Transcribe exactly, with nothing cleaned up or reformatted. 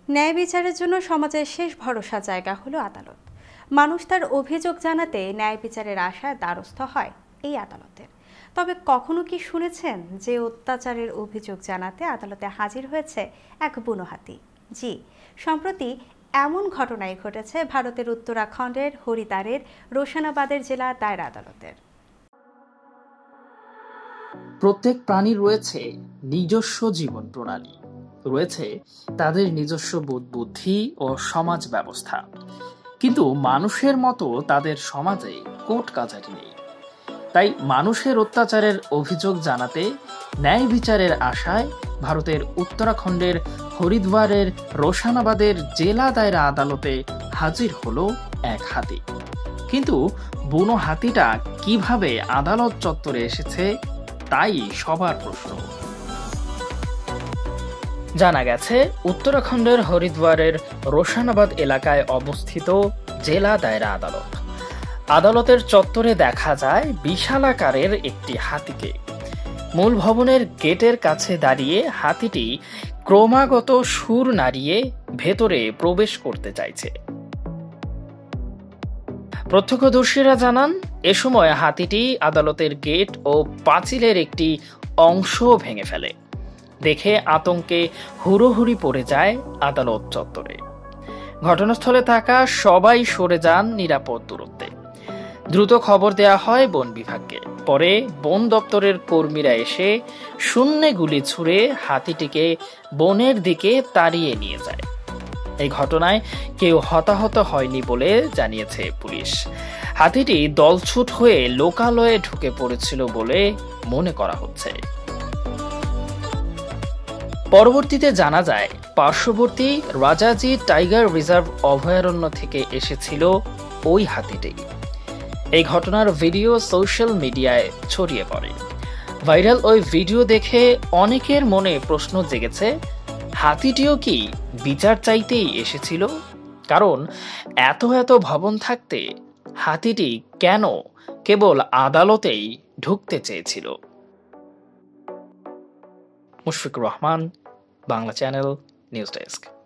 ন্যায় বিচারের জন্য সমাজের শেষ ভরসা জায়গা হলো আদালত। মানুষ তার অভিযোগ জানাতে ন্যায় বিচারের আশায় দ্বারস্থ হয় এই আদালতের। তবে কখনো কি শুনেছেন যে অত্যাচারের অভিযোগ জানাতে আদালতে হাজির হয়েছে এক বুনো হাতি? জি, সম্প্রতি এমন ঘটনাই ঘটেছে ভারতের উত্তরাখণ্ডের হরিদ্বারের রোশনাবাদের জেলা দায়রা আদালতের। প্রত্যেক প্রাণীর রয়েছে নিজস্ব জীবন প্রণালী, রয়েছে তাদের নিজস্ব বোধ বুদ্ধি ও সমাজ ব্যবস্থা, কিন্তু মানুষের মতো তাদের সমাজে কোর্ট কাছারি নেই। তাই মানুষের অত্যাচারের অভিযোগ জানাতে ন্যায় বিচারের আশায় ভারতের উত্তরাখণ্ডের হরিদ্বারের রোশনাবাদের জেলা দায়রা আদালতে হাজির হলো এক হাতি। কিন্তু বুনো হাতিটা কিভাবে আদালত চত্বরে এসেছে তাই সবার প্রশ্ন। জানা গেছে, উত্তরাখণ্ডের হরিদ্বারের রোশনাবাদ এলাকায় অবস্থিত জেলা দায়রা আদালত। আদালতের চত্বরে দেখা যায় বিশাল আকারের একটি হাতিকে। মূল ভবনের গেটের কাছে দাঁড়িয়ে হাতিটি ক্রমাগত সুর নাড়িয়ে ভেতরে প্রবেশ করতে চাইছে। প্রত্যক্ষদর্শীরা জানান, এ সময় হাতিটি আদালতের গেট ও পাঁচিলের একটি অংশ ভেঙে ফেলে। দেখে আতঙ্কে হুড়োহুড়ি পড়ে যায় আদালত চত্বরে। ঘটনাস্থলে থাকা সবাই সরে যান নিরাপদ দূরত্বে। দ্রুত খবর দেয়া হয় বন বিভাগকে। পরে বন দপ্তরের কর্মীরা এসে শূন্যে গুলি ছুড়ে হাতিটিকে বনের দিকে তাড়িয়ে নিয়ে যায়। এই ঘটনায় কেউ হতাহত হয়নি বলে জানিয়েছে পুলিশ। হাতিটি দলছুট হয়ে লোকালয়ে ঢুকে পড়েছিল বলে মনে করা হচ্ছে। পরবর্তীতে জানা যায়, পার্শ্ববর্তী রাজাজি টাইগার রিজার্ভ অভয়ারণ্য থেকে এসেছিল ওই হাতিটি। এই ঘটনার ভিডিও সোশ্যাল মিডিয়ায় ছড়িয়ে পড়ে। ভাইরাল ওই ভিডিও দেখে অনেকের মনে প্রশ্ন জেগেছে, হাতিটিও কি বিচার চাইতেই এসেছিল? কারণ এত এত ভবন থাকতে হাতিটি কেন কেবল আদালতেই ঢুকতে চেয়েছিল? Mushfiqur Rahman, Bangla channel, news desk.